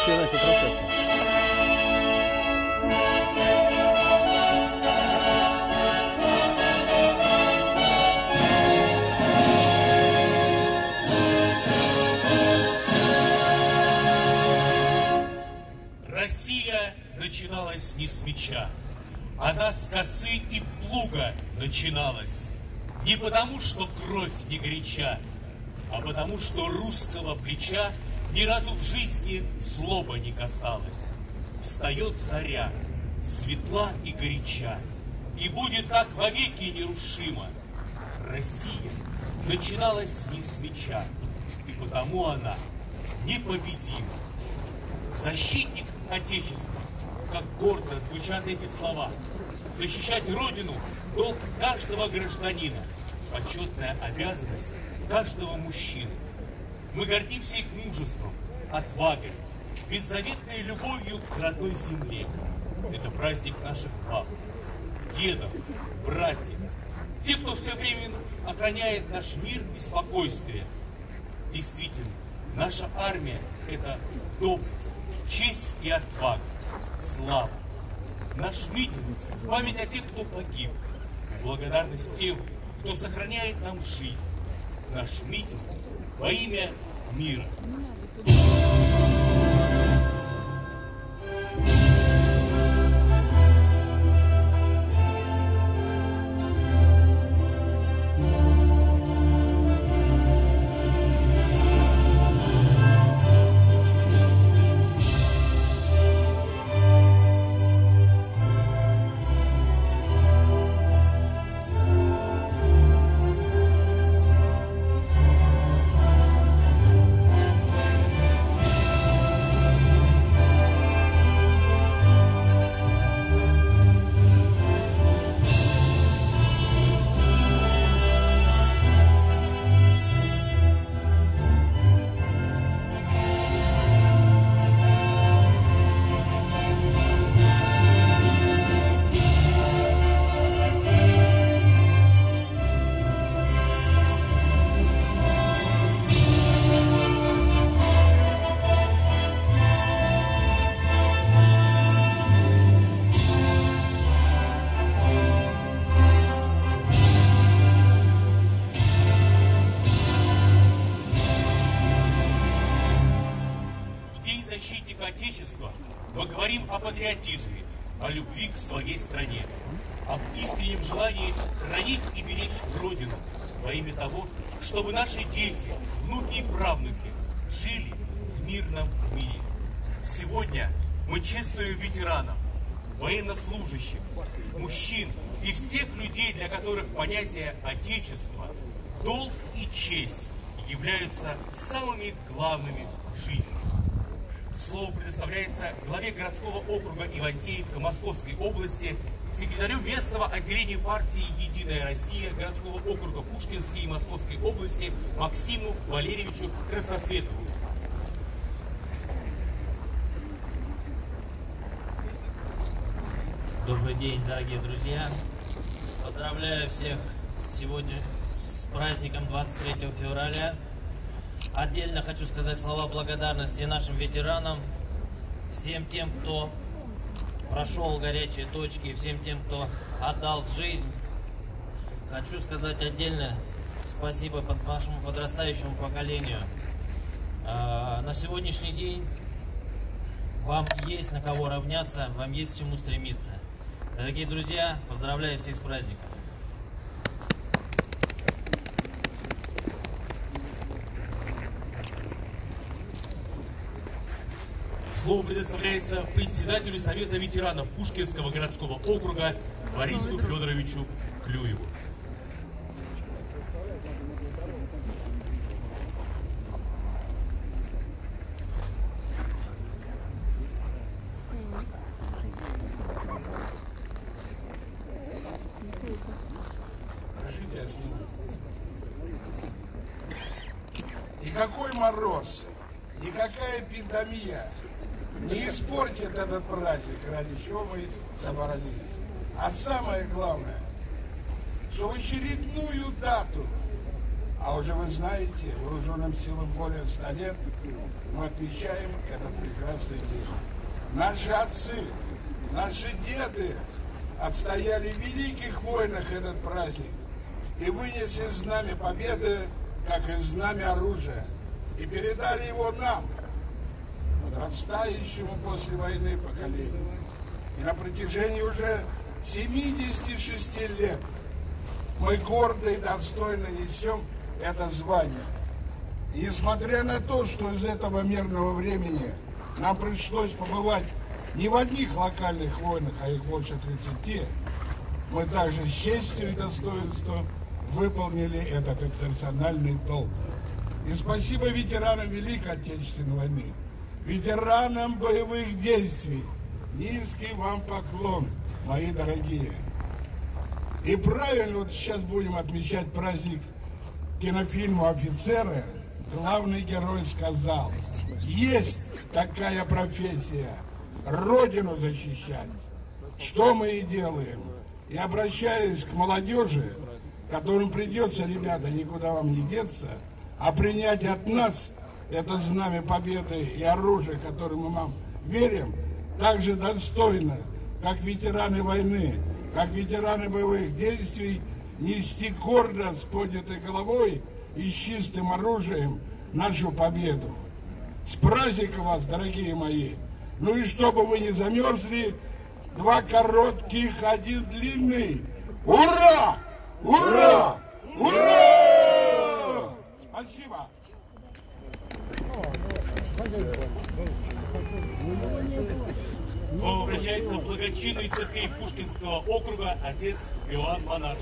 следующие наши процессы. Россия начиналась не с меча, она с косы и плуга начиналась. Не потому, что кровь не горяча, а потому, что русского плеча ни разу в жизни злоба не касалась. Встает заря, светла и горяча, и будет так вовеки нерушимо. Россия начиналась не с меча, и потому она непобедима. Защитник Отечества, как гордо звучат эти слова. Защищать Родину – долг каждого гражданина, почетная обязанность каждого мужчины. Мы гордимся их мужеством, отвагой, беззаветной любовью к родной земле. Это праздник наших пап, дедов, братьев, те, кто все время охраняет наш мир и спокойствие. Действительно, наша армия – это доблесть, честь и отвага, слава. Наш митинг в память о тех, кто погиб, благодарность тем, кто сохраняет нам жизнь. Наш митинг во имя мира. Защитника Отечества мы говорим о патриотизме, о любви к своей стране, об искреннем желании хранить и беречь Родину во имя того, чтобы наши дети, внуки и правнуки жили в мирном мире. Сегодня мы чествуем ветеранов, военнослужащих, мужчин и всех людей, для которых понятие Отечества, долг и честь являются самыми главными в жизни. Слово предоставляется главе городского округа Ивантеевка Московской области, секретарю местного отделения партии «Единая Россия» городского округа Пушкинской и Московской области Максиму Валерьевичу Красноцветову. Добрый день, дорогие друзья! Поздравляю всех сегодня с праздником 23 февраля. Отдельно хочу сказать слова благодарности нашим ветеранам, всем тем, кто прошел горячие точки, всем тем, кто отдал жизнь. Хочу сказать отдельно спасибо нашему подрастающему поколению. На сегодняшний день вам есть на кого равняться, вам есть к чему стремиться. Дорогие друзья, поздравляю всех с праздником. Слово предоставляется председателю Совета ветеранов Пушкинского городского округа Борису Федоровичу Клюеву. Никакой мороз, никакая пандемия не испортит этот праздник, ради чего мы собрались. А самое главное, что в очередную дату А уже вы знаете, вооруженным силам более 100 лет мы отмечаем этот прекрасный день. Наши отцы, наши деды отстояли в великих войнах этот праздник и вынесли знамя победы, как и знамя оружия, и передали его нам, подрастающему после войны поколению. И на протяжении уже 76 лет мы гордо и достойно несем это звание. И несмотря на то, что из этого мирного времени нам пришлось побывать не в одних локальных войнах, а их больше 30, мы также с честью и достоинством выполнили этот интернациональный долг. И спасибо ветеранам Великой Отечественной войны, ветеранам боевых действий. Низкий вам поклон, мои дорогие. И правильно, вот сейчас будем отмечать праздник кинофильма «Офицеры». Главный герой сказал: есть такая профессия — Родину защищать. Что мы и делаем. И обращаясь к молодежи, которым придется, ребята, никуда вам не деться, а принять от нас это знамя победы и оружие, которым мы вам верим, так же достойно, как ветераны войны, как ветераны боевых действий, нести гордо с поднятой головой и с чистым оружием нашу победу. С праздником вас, дорогие мои! Ну и чтобы вы не замерзли, 2 коротких, 1 длинный. Ура! Ура! Ура! Спасибо! К вам обращается благочинный церкви Пушкинского округа отец Иоанн Монарш.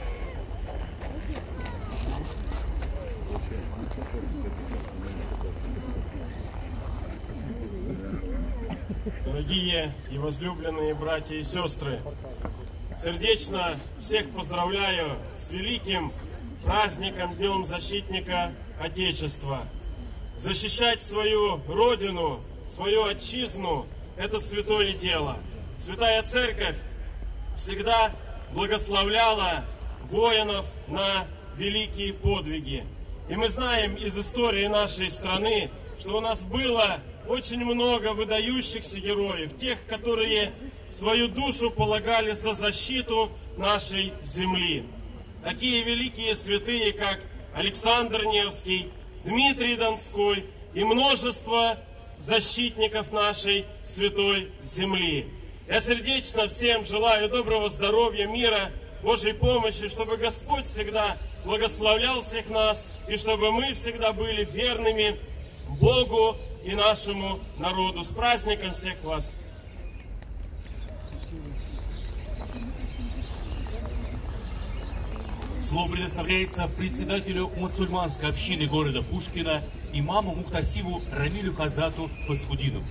Дорогие и возлюбленные братья и сестры, сердечно всех поздравляю с великим праздником, Днем Защитника Отечества. Защищать свою родину, свою отчизну – это святое дело. Святая Церковь всегда благословляла воинов на великие подвиги. И мы знаем из истории нашей страны, что у нас было очень много выдающихся героев, тех, которые свою душу полагали за защиту нашей земли. Такие великие святые, как Александр Невский, Дмитрий Донской и множество защитников нашей святой земли. Я сердечно всем желаю доброго здоровья, мира, Божьей помощи, чтобы Господь всегда благословлял всех нас, и чтобы мы всегда были верными Богу и нашему народу. С праздником всех вас! Слово предоставляется председателю мусульманской общины города Пушкина, имаму Мухтасиву Рамилю Хазату Фасхудину.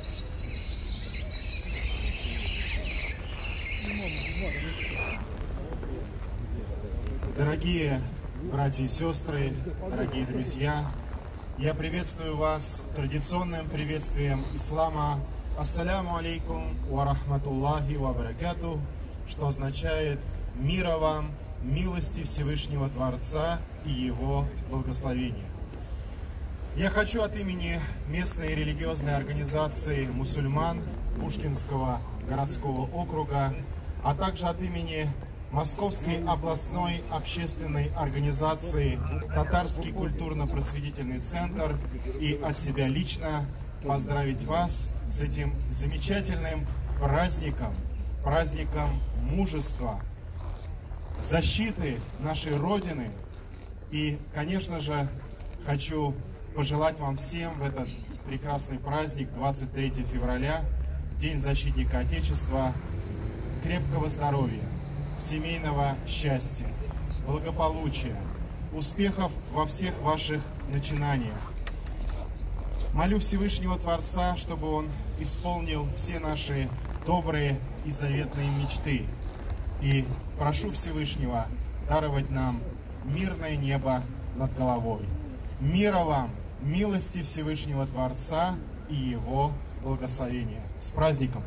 Дорогие братья и сестры, дорогие друзья, я приветствую вас традиционным приветствием ислама. Ассаляму алейкум ва рахматуллахи ва баракату, что означает мира вам, милости Всевышнего Творца и Его благословения. Я хочу от имени местной религиозной организации мусульман Пушкинского городского округа, а также от имени Московской областной общественной организации «Татарский культурно-просветительный центр» и от себя лично поздравить вас с этим замечательным праздником, праздником мужества, защиты нашей Родины. И, конечно же, хочу пожелать вам всем в этот прекрасный праздник, 23 февраля, День защитника Отечества, крепкого здоровья, семейного счастья, благополучия, успехов во всех ваших начинаниях. Молю Всевышнего Творца, чтобы Он исполнил все наши добрые и заветные мечты. И прошу Всевышнего даровать нам мирное небо над головой. Мира вам, милости Всевышнего Творца и Его благословения. С праздником!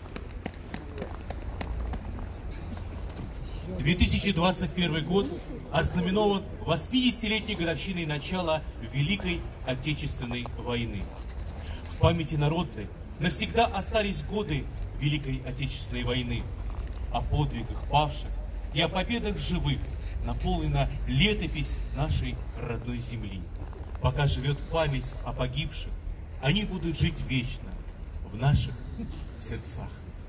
2021 год ознаменован 80-летней годовщиной начала Великой Отечественной войны. В памяти народной навсегда остались годы Великой Отечественной войны. О подвигах павших и о победах живых наполнена летопись нашей родной земли. Пока живет память о погибших, они будут жить вечно в наших сердцах.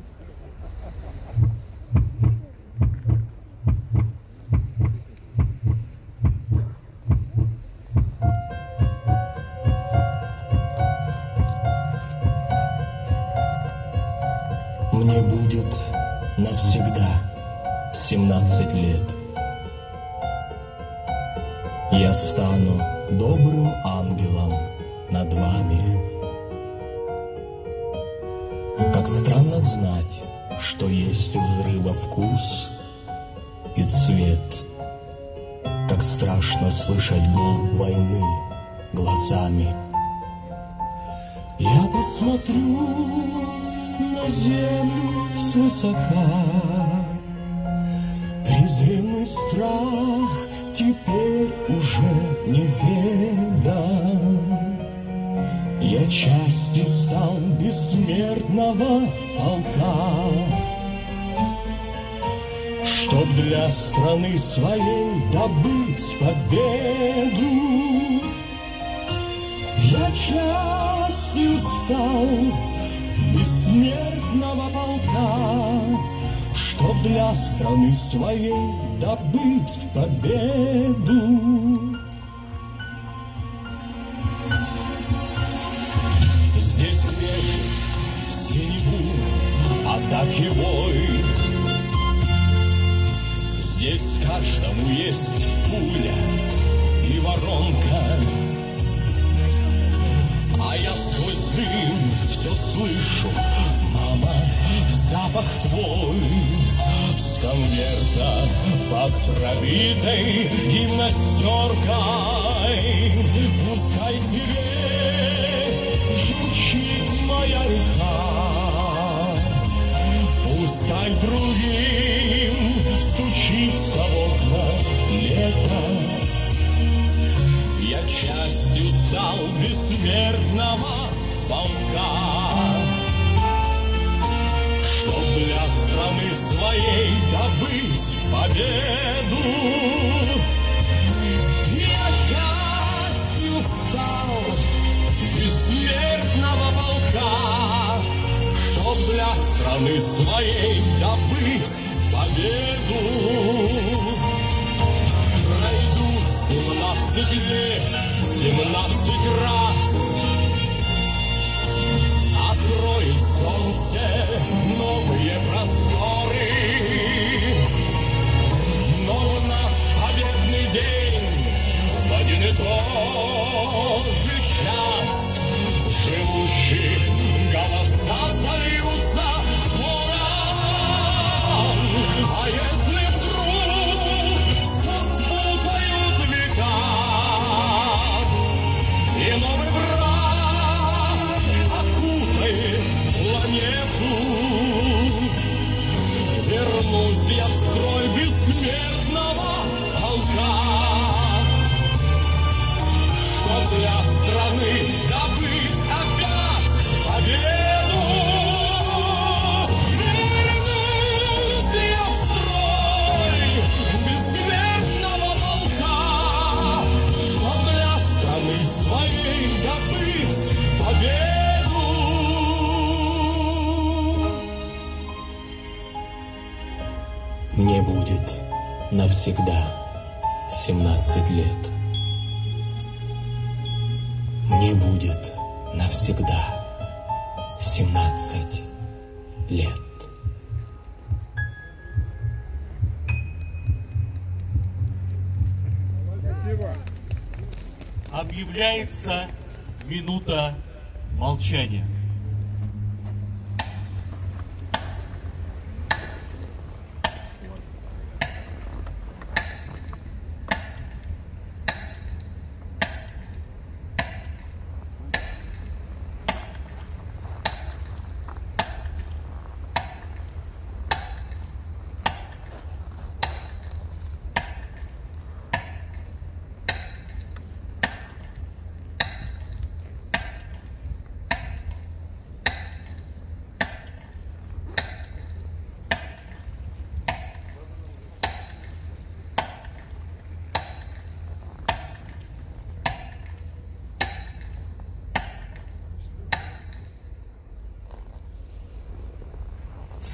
Мне будет навсегда 17 лет. Я стану добрым ангелом над вами. Как странно знать, что есть у взрыва вкус и цвет. Как страшно слышать гул войны глазами. Я посмотрю на землю свысока. Презренный страх теперь уже неведан. Я частью стал бессмертного полка, чтоб для страны своей добыть победу. Я частью стал бессмертного полка, чтоб для страны своей добыть победу. Здесь вешают синеву атаки вой. Здесь каждому есть пуля и воронка. А я сквозь дым все слышу, мама, запах твой с конверта под пробитой гимнастеркой. Пускай тебе журчит моя река, пускай другим стучится в окна лето. Я частью стал бессмертного полка, чтоб для страны своей добыть победу. Я частью стал бессмертного полка, чтоб для страны своей добыть победу. Пройдут 17 лет, 17 раз откроет солнце новые просторы. Но наш победный день в один и тот же час живущих голоса сольются в ураган. А если вдруг спутают века и новый враг окутает планету, вернусь я в строй бессмертного полка, чтоб для страны добыть опять победу. Вернусь я в строй бессмертного полка, чтоб для страны своей добыть победу. Мне будет навсегда 17 лет. Мне будет навсегда 17 лет. Объявляется минута молчания.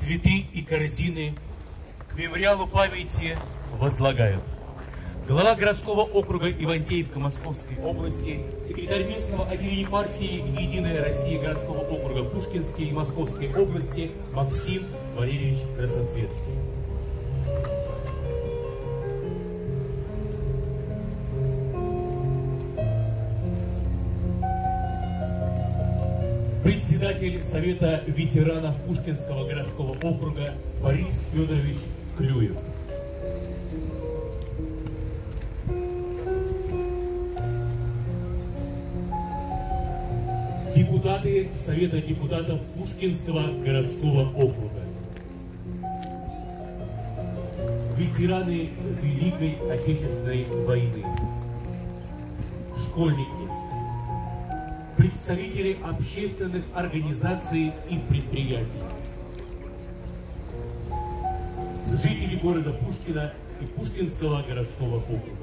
цветы и корзины к мемориалу памяти возлагают глава городского округа Ивантеевка Московской области, секретарь местного отделения партии «Единая Россия» городского округа Пушкинской и Московской области Максим Валерьевич Красноцвет. Председатель Совета ветеранов Пушкинского городского округа Борис Федорович Клюев. Депутаты Совета депутатов Пушкинского городского округа. Ветераны Великой Отечественной войны. Школьники. Представители общественных организаций и предприятий. Жители города Пушкина и Пушкинского городского округа.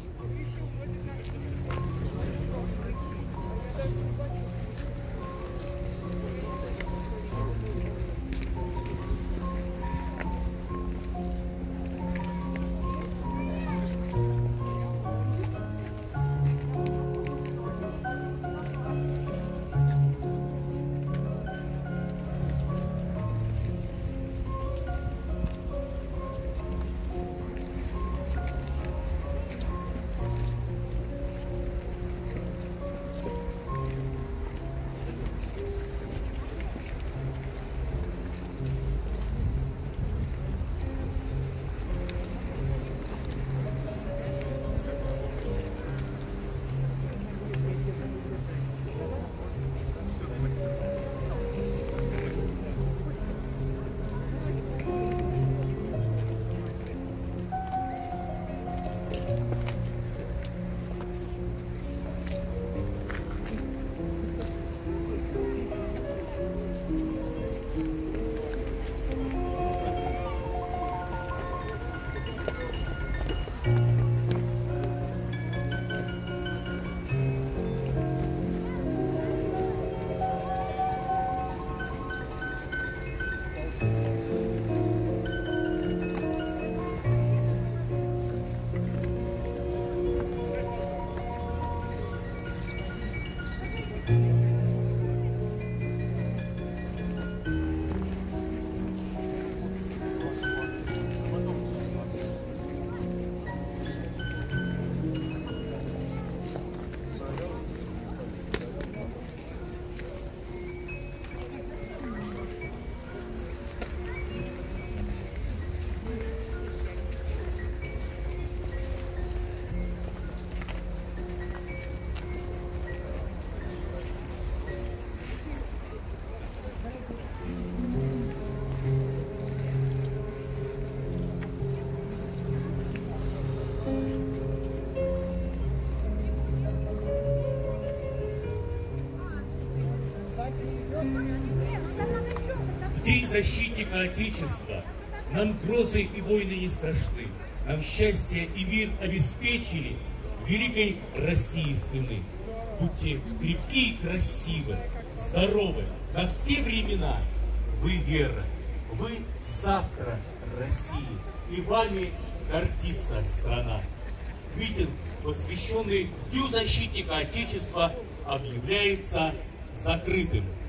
В День защитника Отечества нам грозы и войны не страшны. Нам счастье и мир обеспечили великой России сыны. Будьте крепки и красивы, здоровы на все времена. Вы вера, вы завтра России, и вами гордится страна. Митинг, посвященный Дню защитника Отечества, объявляется закрытым.